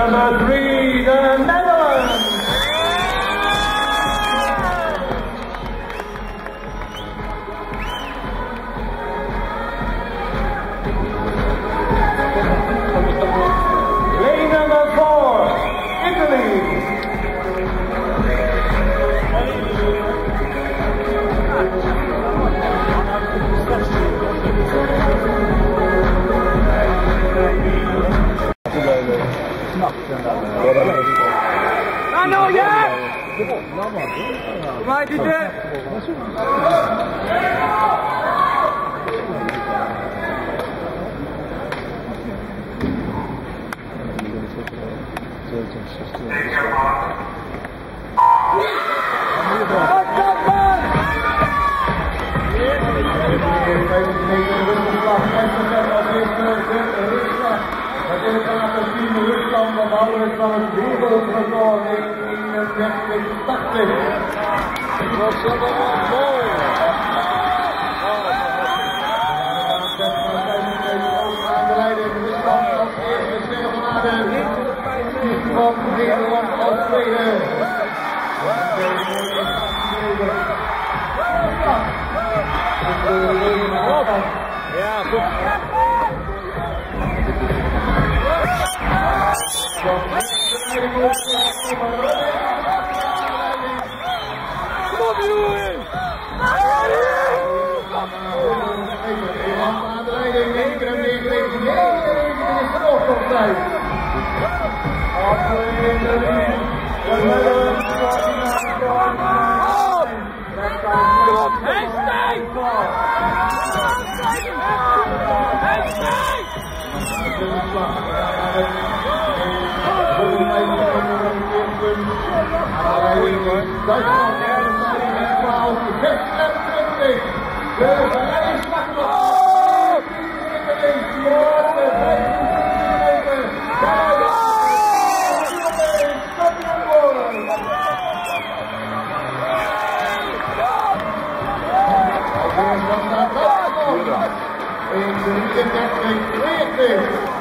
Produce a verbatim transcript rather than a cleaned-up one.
number three, the Netherlands. Lane number four, Italy. Ano yan? Kumain dito. Het is laten zien de ruststand van de ouders van het wereldrecord eenendertig tachtig. Dat is allemaal mooi. Aan de leiding de stand als eerste Silvade. Van Nederland als tweede. Ja, goed. Come on, Louis! Duitsland en twaalf, zesentwintig. De vijfslag nog. In de drieëndertig tweeënveertig.